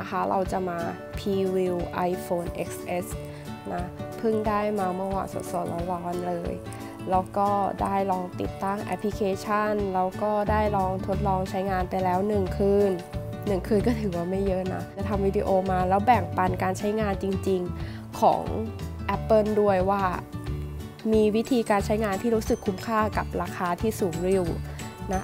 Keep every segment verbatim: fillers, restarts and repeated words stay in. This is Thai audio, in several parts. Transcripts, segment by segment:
นะคะเราจะมาพรีวิว iPhone เอ็กซ์ เอส นะเพิ่งได้มาเมื่อวานสดๆร้อนๆเลยแล้วก็ได้ลองติดตั้งแอปพลิเคชันแล้วก็ได้ลองทดลองใช้งานไปแล้วหนึ่งคืนหนึ่งคืนก็ถือว่าไม่เยอะนะจะทำวิดีโอมาแล้วแบ่งปันการใช้งานจริงๆของ Apple ด้วยว่ามีวิธีการใช้งานที่รู้สึกคุ้มค่ากับราคาที่สูงริ้วนะ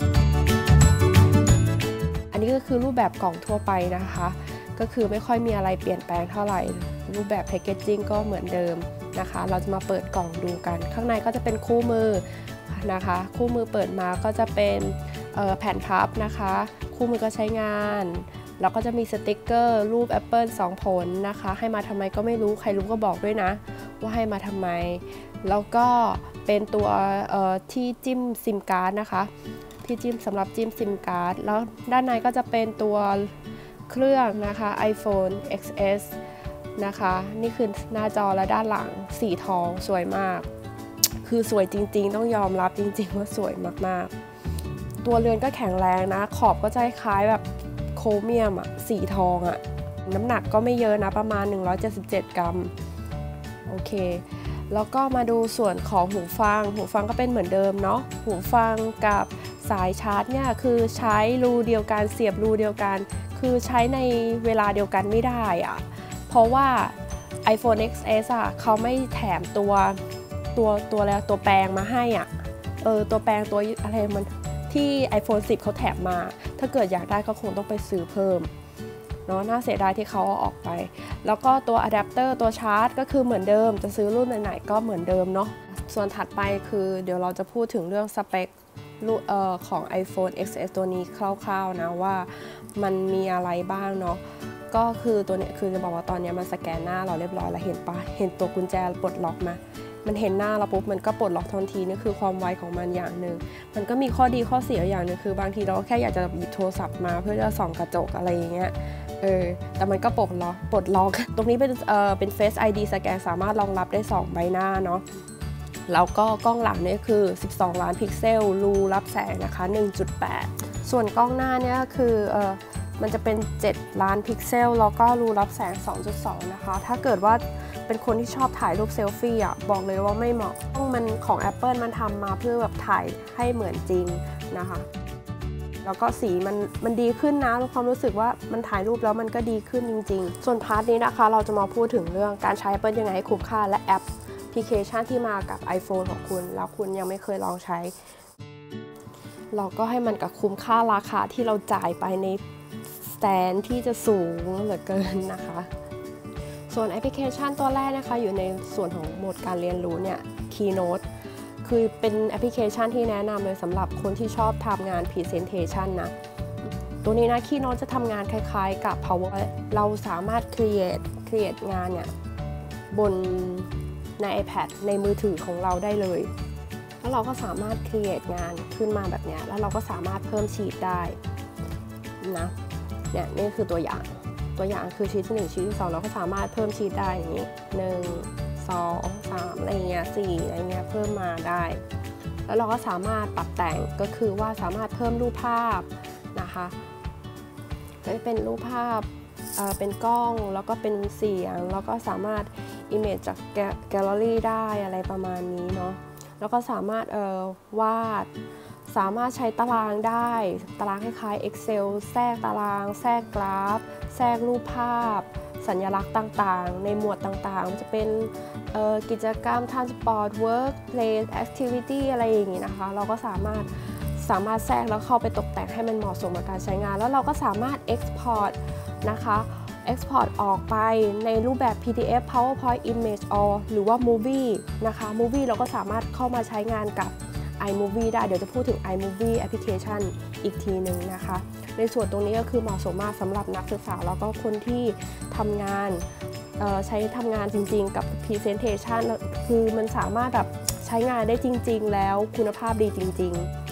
อันนี้ก็คือรูปแบบกล่องทั่วไปนะคะก็คือไม่ค่อยมีอะไรเปลี่ยนแปลงเท่าไหร่รูปแบบแพคเกจจิ้งก็เหมือนเดิมนะคะเราจะมาเปิดกล่องดูกันข้างในก็จะเป็นคู่มือนะคะคู่มือเปิดมาก็จะเป็นแผ่นพับนะคะคู่มือก็ใช้งานแล้วก็จะมีสติกเกอร์รูป Apple สองผลนะคะให้มาทำไมก็ไม่รู้ใครรู้ก็บอกด้วยนะว่าให้มาทำไมแล้วก็เป็นตัวที่จิ้มซิมการ์ดนะคะที่จิ้มสำหรับจิ้มซิมการ์ดแล้วด้านในก็จะเป็นตัวเครื่องนะคะ iPhone เอ็กซ์ เอส นะคะนี่คือหน้าจอและด้านหลังสีทองสวยมากคือสวยจริงๆต้องยอมรับจริงๆว่าสวยมากๆตัวเรือนก็แข็งแรงนะขอบก็จะคล้ายแบบโครเมียมอะสีทองอะน้ำหนักก็ไม่เยอะนะประมาณหนึ่งร้อยเจ็ดสิบเจ็ดกรัมโอเคแล้วก็มาดูส่วนของหูฟังหูฟังก็เป็นเหมือนเดิมเนาะหูฟังกับสายชาร์จเนี่ยคือใช้รูเดียวกันเสียบรูเดียวกันคือใช้ในเวลาเดียวกันไม่ได้อะเพราะว่า iPhone เอ็กซ์ เอส อ่ะเขาไม่แถมตัวตัวตัวแล้วตัวแปลงมาให้อ่ะเออตัวแปลงตัวอะไรมันที่ iPhone สิบเขาแถมมาถ้าเกิดอยากได้ก็คงต้องไปซื้อเพิ่มเนาะน่าเสียดายที่เขาเอาออกไปแล้วก็ตัวอะแดปเตอร์ตัวชาร์จก็คือเหมือนเดิมจะซื้อรุ่นไหนๆก็เหมือนเดิมเนาะส่วนถัดไปคือเดี๋ยวเราจะพูดถึงเรื่องสเปคของ iPhone เอ็กซ์ เอส ตัวนี้คร่าวๆนะว่ามันมีอะไรบ้างเนาะก็คือตัวนี้คือจะบอกว่าตอนนี้มันสแกนหน้าเราเรียบร้อยแล้วเห็นปะเห็นตัวกุญแจปลดล็อกมามันเห็นหน้าเราปุ๊บมันก็ปลดล็อกทันทีนี่คือความไวของมันอย่างหนึ่งมันก็มีข้อดีข้อเสียอย่างหนึ่งคือบางทีเราแค่อยากจะหยิบโทรศัพท์มาเพื่อจะส่องกระจกอะไรอย่างเงี้ยเออแต่มันก็ปลดล็อกปลดล็อกตรงนี้เป็นเอ่อเป็น Face ไอ ดี สแกนสามารถรองรับได้สองใบหน้าเนาะแล้วก็กล้องหลังนี่คือสิบสองล้านพิกเซลรูรับแสงนะคะ หนึ่งจุดแปด ส่วนกล้องหน้าเนี่ยคือเอ่อมันจะเป็นเจ็ดล้านพิกเซลแล้วก็รูรับแสง สองจุดสอง นะคะถ้าเกิดว่าเป็นคนที่ชอบถ่ายรูปเซลฟี่อ่ะบอกเลยว่าไม่เหมาะกล้องมันของ Apple มันทำมาเพื่อแบบถ่ายให้เหมือนจริงนะคะแล้วก็สีมันมันดีขึ้นนะความรู้สึกว่ามันถ่ายรูปแล้วมันก็ดีขึ้นจริงๆส่วนพาร์ทนี้นะคะเราจะมาพูดถึงเรื่องการใช้ Apple ยังไงให้คุ้มค่าและแอปพลิเคชันที่มากับ iPhone ของคุณแล้วคุณยังไม่เคยลองใช้เราก็ให้มันกับคุ้มค่าราคาที่เราจ่ายไปในสแตนที่จะสูงเหลือเกินนะคะส่วนแอปพลิเคชันตัวแรกนะคะอยู่ในส่วนของโหมดการเรียนรู้เนี่ย Keynote คือเป็นแอปพลิเคชันที่แนะนำเลยสำหรับคนที่ชอบทำงาน Presentation นะตัวนี้นะ Keynote จะทำงานคล้ายๆกับ Power เราสามารถ create create งานเนี่ยบนใน iPad ในมือถือของเราได้เลยแล้วเราก็สามารถ create งานขึ้นมาแบบนี้แล้วเราก็สามารถเพิ่มชีทได้นะเนี่ยนี่คือตัวอย่างตัวอย่างคือชีทที่หนึ่งชีทที่สองเราก็สามารถเพิ่มชีทได้อย่างนี้หนึ่ง สอง สามอะไรเงี้ยสี่อะไรเงี้ยเพิ่มมาได้แล้วเราก็สามารถปรับแต่งก็คือว่าสามารถเพิ่มรูปภาพนะคะก็จะเป็นรูปภาพเป็นกล้องแล้วก็เป็นเสียงแล้วก็สามารถ image จากแกลเลอรี่ได้อะไรประมาณนี้เนาะแล้วก็สามารถเอ่อวาดสามารถใช้ตารางได้ตารางคล้ายๆ Excel แทรกตารางแทรกกราฟแทรกรูปภาพสัญลักษณ์ต่างๆในหมวดต่างๆจะเป็นกิจกรรม Transport Work Play Activity อะไรอย่างนี้นะคะเราก็สามารถสามารถแทรกแล้วเข้าไปตกแต่งให้มันเหมาะสมกับการใช้งานแล้วเราก็สามารถ Export นะคะ Export ออกไปในรูปแบบ พี ดี เอฟ PowerPoint Image or หรือว่า Movie นะคะ Movie เราก็สามารถเข้ามาใช้งานกับ iMovie ได้เดี๋ยวจะพูดถึง iMovie Application อีกทีหนึ่งนะคะในส่วนตรงนี้ก็คือเหมาะสมมากสำหรับนักศึกษาแล้วก็คนที่ทำงานใช้ทำงานจริงๆกับ Presentation คือมันสามารถแบบใช้งานได้จริงๆแล้วคุณภาพดีจริงๆ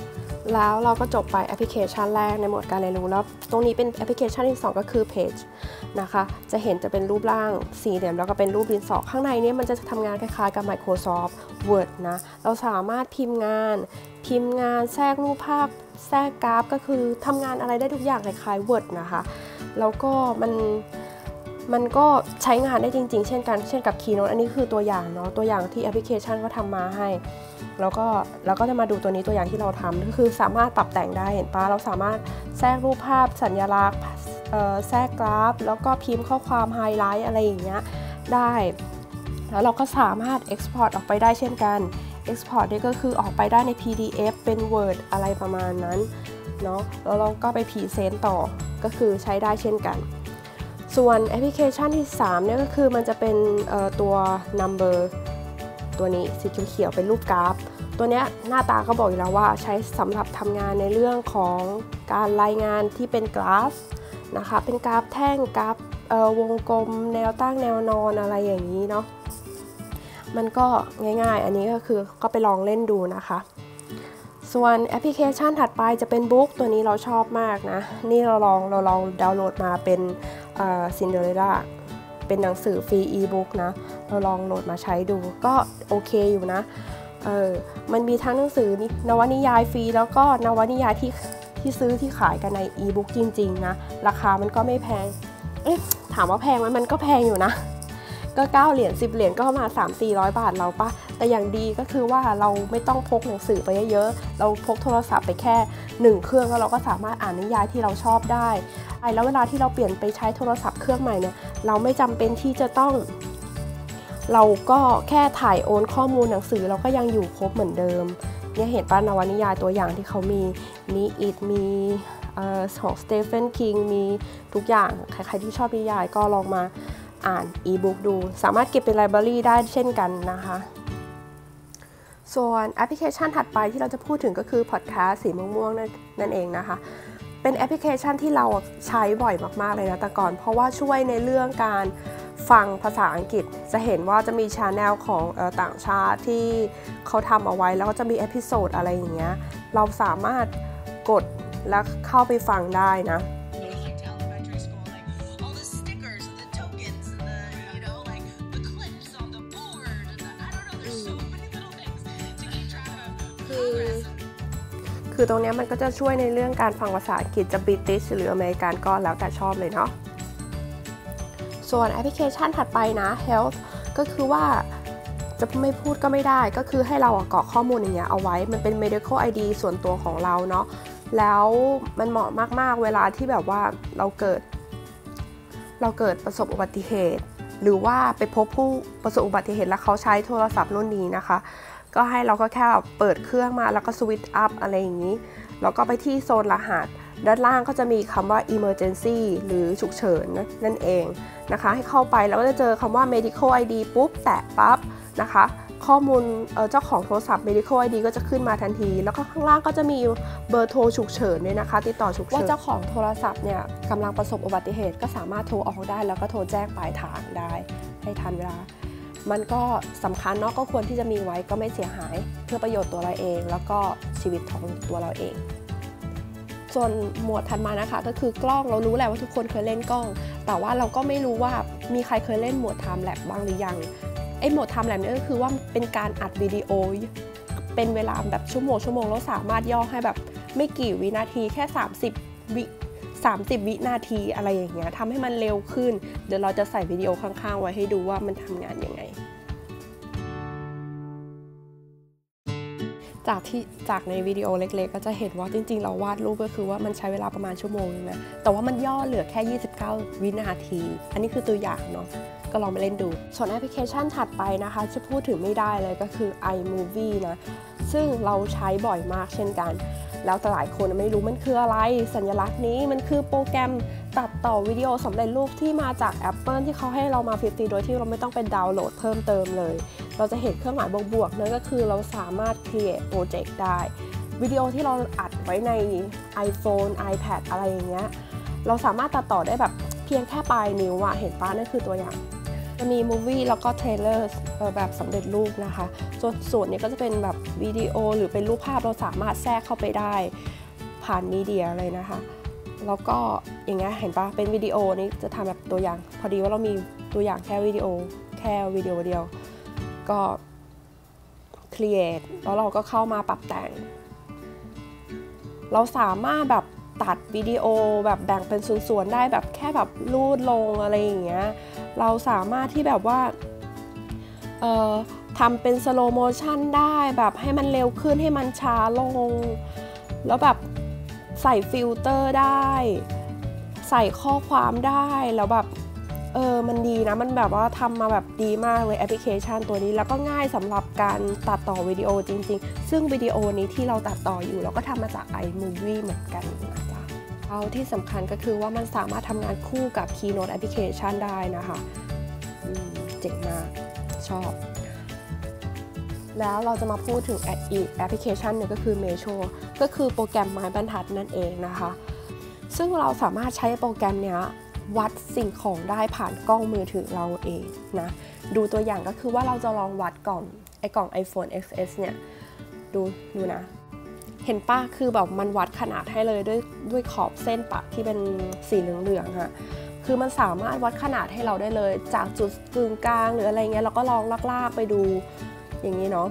แล้วเราก็จบไปแอปพลิเคชันแรกในโหมดการเรียนรู้แล้วตรงนี้เป็นแอปพลิเคชันที่สองก็คือ Page นะคะจะเห็นจะเป็นรูปร่างสี่เหลี่ยมแล้วก็เป็นรูปดินสอข้างในนี้มันจะทำงานคล้ายๆกับ Microsoft Word นะเราสามารถพิมพ์งานพิมพ์งานแทรกรูปภาพแทรกกราฟก็คือทำงานอะไรได้ทุกอย่างคล้ายๆ Word นะคะแล้วก็มันมันก็ใช้งานได้จริงๆเช่นกันเช่นกับ Keynote อันนี้คือตัวอย่างเนาะตัวอย่างที่แอปพลิเคชันเขาทำมาให้แล้วก็เราก็จะมาดูตัวนี้ตัวอย่างที่เราทำก็คือสามารถปรับแต่งได้เห็นปะเราสามารถแทรกรูปภาพสัญลักษณ์แทรกกราฟแล้วก็พิมพ์ข้อความไฮไลท์อะไรอย่างเงี้ยได้แล้วเราก็สามารถ Export ออกไปได้เช่นกัน Export นี่ก็คือออกไปได้ใน พี ดี เอฟ เป็น Word อะไรประมาณนั้นเนาะแล้วเราก็ไปพรีเซนต์ต่อก็คือใช้ได้เช่นกันส่วนแอปพลิเคชันที่สามเนี่ยก็คือมันจะเป็นตัว number ตัวนี้สีเขียวๆเป็นรูปกราฟตัวนี้หน้าตาก็บอกอยู่แล้วว่าใช้สำหรับทำงานในเรื่องของการรายงานที่เป็นกราฟนะคะเป็นกราฟแท่งกราฟวงกลมแนวตั้งแนวนอนอะไรอย่างนี้เนาะมันก็ง่ายๆอันนี้ก็คือก็ไปลองเล่นดูนะคะส่วนแอปพลิเคชันถัดไปจะเป็นบุ๊กตัวนี้เราชอบมากนะนี่เราลองเราลองดาวน์โหลดมาเป็นซินเดอเรลล่าเป็นหนังสือฟรีอีบุ๊กนะเราลองโหลดมาใช้ดูก็โอเคอยู่นะเออมันมีทั้งหนังสือนวนิยายฟรีแล้วก็นวนิยายที่ที่ซื้อที่ขายกันในอีบุ๊กจริงๆนะราคามันก็ไม่แพงเอ๊ะถามว่าแพงไหมมันก็แพงอยู่นะก็เก้าเหรียญสิบเหรียญก็ประมาณ สามถึงสี่ร้อย บาทเราปะแต่อย่างดีก็คือว่าเราไม่ต้องพกหนังสือไปเยอะๆเราพกโทรศัพท์ไปแค่หนึ่งเครื่องแล้วเราก็สามารถอ่านนิยายที่เราชอบได้แล้วเวลาที่เราเปลี่ยนไปใช้โทรศัพท์เครื่องใหม่เนี่ยเราไม่จำเป็นที่จะต้องเราก็แค่ถ่ายโอนข้อมูลหนังสือเราก็ยังอยู่ครบเหมือนเดิมเนี่ยเห็นป่ะนวนิยายตัวอย่างที่เขามีมีอิทมีของสเตเฟนคิงมีทุกอย่างใครๆที่ชอบนิยายก็ลองมาอ่านอีบุ๊กดูสามารถเก็บเป็นไลบรารีได้เช่นกันนะคะส่วนแอปพลิเคชันถัดไปที่เราจะพูดถึงก็คือพอดแคสต์สีม่วงๆนั่นเองนะคะเป็นแอปพลิเคชันที่เราใช้บ่อยมากๆเลยนะแต่ก่อนเพราะว่าช่วยในเรื่องการฟังภาษาอังกฤษจะเห็นว่าจะมีชาแนลของต่างชาติที่เขาทำเอาไว้แล้วก็จะมีเอพิโซดอะไรอย่างเงี้ยเราสามารถกดแล้วเข้าไปฟังได้นะคือตรงนี้มันก็จะช่วยในเรื่องการฟังภาษาอังกฤษจะบริติชหรืออเมริกันก็แล้วแต่ชอบเลยเนาะส่วนแอปพลิเคชันถัดไปนะ Health ก็คือว่าจะไม่พูดก็ไม่ได้ก็คือให้เรากรอกข้อมูลอย่างเงี้ยเอาไว้มันเป็น medical ไอ ดี ส่วนตัวของเราเนาะแล้วมันเหมาะมากๆเวลาที่แบบว่าเราเกิดเราเกิดประสบอุบัติเหตุหรือว่าไปพบผู้ประสบอุบัติเหตุแล้วเขาใช้โทรศัพท์รุ่นนี้นะคะก็ให้เราก็แค่เปิดเครื่องมาแล้วก็สวิตช์อัพอะไรอย่างนี้แล้วก็ไปที่โซนรหัสด้านล่างก็จะมีคำว่า emergency หรือฉุกเฉินนั่นเองนะคะให้เข้าไปแล้วก็จะเจอคำว่า medical ไอ ดี ปุ๊บแตะปั๊บนะคะข้อมูลเจ้าของโทรศัพท์ medical ไอ ดี ก็จะขึ้นมาทันทีแล้วก็ข้างล่างก็จะมีเบอร์โทรฉุกเฉินด้วยนะคะติดต่อฉุกเฉินว่าเจ้าของโทรศัพท์เนี่ยกำลังประสบอุบัติเหตุก็สามารถโทรออกได้แล้วก็โทรแจ้งปลายทางได้ให้ทันเวลามันก็สำคัญเนาะก็ควรที่จะมีไว้ก็ไม่เสียหายเพื่อประโยชน์ตัวเราเองแล้วก็ชีวิตของตัวเราเองส่วนหมวดถัดมานะคะก็คือกล้องเรารู้แหละว่าทุกคนเคยเล่นกล้องแต่ว่าเราก็ไม่รู้ว่ามีใครเคยเล่นหมวด Time Lapse บ้างหรือยังไอ้หมวด Time Lapse นี่ก็คือว่าเป็นการอัดวิดีโอเป็นเวลาแบบชั่วโมงชั่วโมงแล้วสามารถย่อให้แบบไม่กี่วินาทีแค่สามสิบวิสามสิบวินาทีอะไรอย่างเงี้ยทำให้มันเร็วขึ้นเดี๋ยวเราจะใส่วิดีโอข้างๆไว้ให้ดูว่ามันทำงานยังไงจากที่จากในวิดีโอเล็กๆก็จะเห็นว่าจริงๆเราวาดรูปก็คือว่ามันใช้เวลาประมาณชั่วโมงนึงนะแต่ว่ามันย่อเหลือแค่ยี่สิบเก้าวินาทีอันนี้คือตัวอย่างเนาะก็ลองมาเล่นดูส่วนแอปพลิเคชันถัดไปนะคะจะพูดถึงไม่ได้เลยก็คือ iMovie นะซึ่งเราใช้บ่อยมากเช่นกันแล้วแต่หลายคนไม่รู้มันคืออะไรสัญลักษณ์นี้มันคือโปรแกรมตัดต่อวิดีโอสำเร็จรูปที่มาจาก Apple ที่เขาให้เรามาฟรีๆโดยที่เราไม่ต้องไปดาวน์โหลดเพิ่มเติมเลยเราจะเห็นเครื่องหมายบวกๆนั่นก็คือเราสามารถ create project ได้วิดีโอที่เราอัดไว้ใน iPhone iPad อะไรอย่างเงี้ยเราสามารถตัดต่อได้แบบเพียงแค่ปลายนิ้วอะเห็นป้านั่นคือตัวอย่างจะมีมูฟวี่แล้วก็เทรลเลอร์แบบสำเร็จรูปนะคะส่วนส่วนนี้ก็จะเป็นแบบวิดีโอหรือเป็นรูปภาพเราสามารถแทรกเข้าไปได้ผ่านมีเดียเลยนะคะแล้วก็อย่างเงี้ยเห็นปะเป็นวิดีโอนี้จะทำแบบตัวอย่างพอดีว่าเรามีตัวอย่างแค่วิดีโอแค่วิดีโอเดียวก็ create แล้วเราก็เข้ามาปรับแต่งเราสามารถแบบตัดวิดีโอแบบแบ่งเป็นส่วนๆได้แบบแค่แบบลูดลงอะไรอย่างเงี้ยเราสามารถที่แบบว่าเอ่อทำเป็นสโลโมชันได้แบบให้มันเร็วขึ้นให้มันช้าลงแล้วแบบใส่ฟิลเตอร์ได้ใส่ข้อความได้แล้วแบบเออมันดีนะมันแบบว่าทำมาแบบดีมากเลยแอปพลิเคชันตัวนี้แล้วก็ง่ายสำหรับการตัดต่อวิดีโอจริงๆซึ่งวิดีโอนี้ที่เราตัดต่ออยู่เราก็ทำมาจาก iMovie เหมือนกันนะจ๊ะเอาที่สำคัญก็คือว่ามันสามารถทำงานคู่กับ Keynote แอปพลิเคชันได้นะคะเจ๋งมากชอบแล้วเราจะมาพูดถึงอีกแอปพลิเคชันหนึ่งก็คือ Measho ก็คือโปรแกรมไม้บรรทัดนั่นเองนะคะซึ่งเราสามารถใช้โปรแกรมเนี้ยวัดสิ่งของได้ผ่านกล้องมือถือเราเองนะดูตัวอย่างก็คือว่าเราจะลองวัดกล่องไอกล่อง iPhone เอ็กซ์ เอส เนี่ยดูดูนะเห็นป้าคือแบบมันวัดขนาดให้เลยด้วยด้วยขอบเส้นปะที่เป็นสีเหลืองๆค่ะคือมันสามารถวัดขนาดให้เราได้เลยจากจุดกึ่งกลางหรืออะไรเงี้ยเราก็ลองลากๆไปดูอย่างนี้เนาะ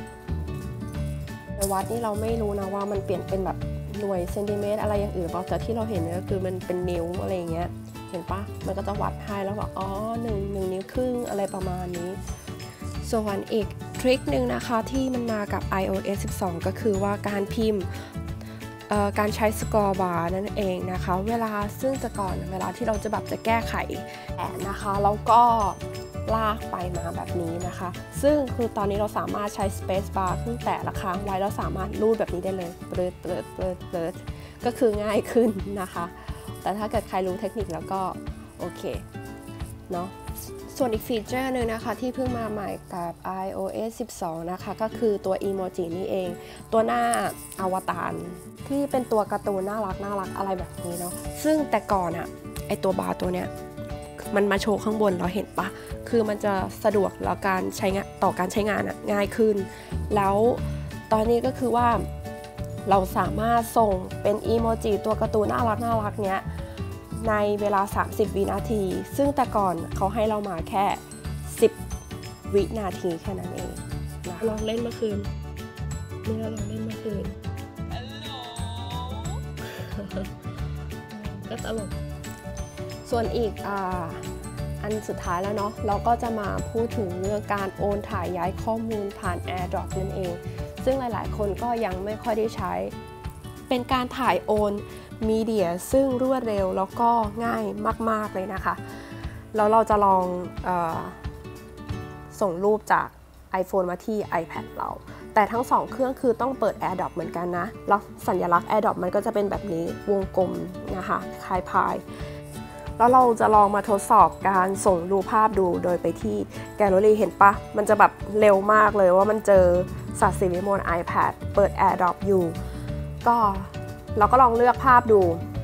แต่วัดนี่เราไม่รู้นะว่ามันเปลี่ยนเป็นแบบหน่วยเซนติเมตรอะไรอย่างอื่นเปล่าแต่ที่เราเห็นเนี่ยก็คือมันเป็นนิ้วอะไรอย่างเงี้ยเห็นปะมันก็จะวัดให้แล้วบอกอ๋อหนึ่งหนึ่งนิ้วครึ่งอะไรประมาณนี้ส่วนอีกทริคหนึ่งนะคะที่มันมากับ ไอ โอ เอส สิบสอง ก็คือว่าการพิมพ์การใช้สกอร์บาร์นั่นเองนะคะเวลาซึ่งแต่ก่อนเวลาที่เราจะแบบจะแก้ไขแอนนะคะแล้วก็ลากไปมาแบบนี้นะคะซึ่งคือตอนนี้เราสามารถใช้ Space Bar ขึ้นแต่ละครั้งไว้เราสามารถรูดแบบนี้ได้เลยเปิดเปิดเปิดเปิดก็คือง่ายขึ้นนะคะแต่ถ้าเกิดใครรู้เทคนิคแล้วก็โอเคเนาะส่วนอีกฟีเจอร์หนึ่งนะคะที่เพิ่งมาใหม่กับ ไอ โอ เอส สิบสอง นะคะก็คือตัวอีโมจินี่เองตัวหน้าอวตารที่เป็นตัวการ์ตูนน่ารักน่ารักอะไรแบบนี้เนาะซึ่งแต่ก่อนอะไอตัวบาร์ตัวเนี้ยมันมาโชว์ข้างบนเราเห็นปะคือมันจะสะดวกแล้วการใช้งานต่อการใช้งานอะง่ายขึ้นแล้วตอนนี้ก็คือว่าเราสามารถส่งเป็นอีโมจิตัวการ์ตูนน่ารักน่ารักเนี้ยในเวลาสามสิบวินาทีซึ่งแต่ก่อนเขาให้เรามาแค่สิบวินาทีแค่นั้นเองนะลองเล่นเมื่อคืนนี่เราลองเล่นเมื่อคืน ก็ตลกส่วนอีกอ่าอันสุดท้ายแล้วเนาะเราก็จะมาพูดถึงเรื่องการโอนถ่ายย้ายข้อมูลผ่าน AirDrop นั่นเองซึ่งหลายๆคนก็ยังไม่ค่อยได้ใช้เป็นการถ่ายโอนมีเดียซึ่งรวดเร็วแล้วก็ง่ายมากๆเลยนะคะแล้วเราจะลองเอ่อส่งรูปจาก iPhone มาที่ iPad เราแต่ทั้งสองเครื่องคือต้องเปิด AirDrop เหมือนกันนะแล้วสัญลักษณ์ AirDrop มันก็จะเป็นแบบนี้วงกลมนะคะคล้ายพายแล้วเราจะลองมาทดสอบการส่งรูปภาพดูโดยไปที่แกลเลอรี่เห็นปะมันจะแบบเร็วมากเลยว่ามันเจอสัตว์สีวิมล iPad เปิด AirDrop อยู่ก็เราก็ลองเลือกภาพดู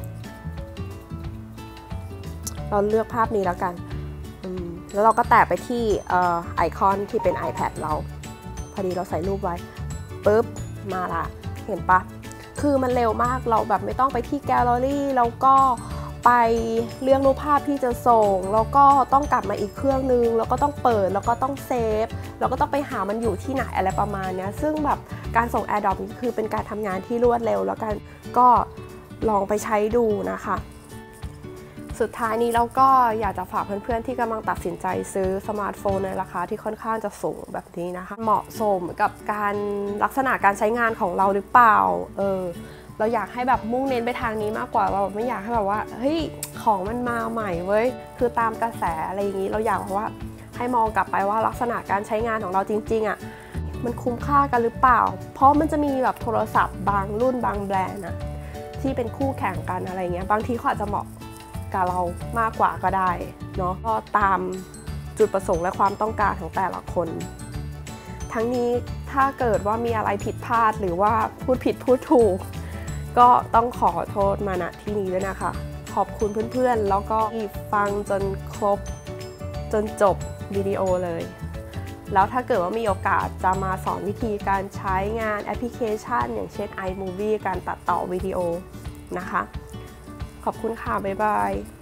เราเลือกภาพนี้แล้วกันแล้วเราก็แตะไปที่ไอคอนที่เป็น iPad เราพอดีเราใส่รูปไว้ปุ๊บมาละเห็นปะคือมันเร็วมากเราแบบไม่ต้องไปที่แกลเลอรี่แล้วก็ไปเลือกรูปภาพที่จะส่งแล้วก็ต้องกลับมาอีกเครื่องนึงแล้วก็ต้องเปิดแล้วก็ต้องเซฟแล้วก็ต้องไปหามันอยู่ที่ไหนอะไรประมาณนี้ซึ่งแบบการส่ง AirDrop นี่คือเป็นการทำงานที่รวดเร็วแล้วกันก็ลองไปใช้ดูนะคะสุดท้ายนี้เราก็อยากจะฝากเพื่อนๆที่กำลังตัดสินใจซื้อสมาร์ทโฟนในราคาที่ค่อนข้างจะสูงแบบนี้นะคะเหมาะสมกับการลักษณะการใช้งานของเราหรือเปล่าเออเราอยากให้แบบมุ่งเน้นไปทางนี้มากกว่าเราไม่อยากให้แบบว่าเฮ้ยของมันมาใหม่เว้ยคือตามกระแสอะไรอย่างนี้เราอยากว่าให้มองกลับไปว่าลักษณะการใช้งานของเราจริงๆอ่ะมันคุ้มค่ากันหรือเปล่าเพราะมันจะมีแบบโทรศัพท์บางรุ่นบางแบรนด์นะที่เป็นคู่แข่งกันอะไรเงี้ยบางทีเขาอาจจะเหมาะกับเรามากกว่าก็ได้เนาะก็ตามจุดประสงค์และความต้องการของแต่ละคนทั้งนี้ถ้าเกิดว่ามีอะไรผิดพลาดหรือว่าพูดผิดพูดถูกก็ต้องขอโทษมาณที่นี้ด้วยนะคะขอบคุณเพื่อนๆแล้วก็ฟังจนครบจนจบวิดีโอเลยแล้วถ้าเกิดว่ามีโอกาสจะมาสอนวิธีการใช้งานแอปพลิเคชันอย่างเช่น iMovie การตัดต่อวิดีโอนะคะขอบคุณค่ะบ๊ายบาย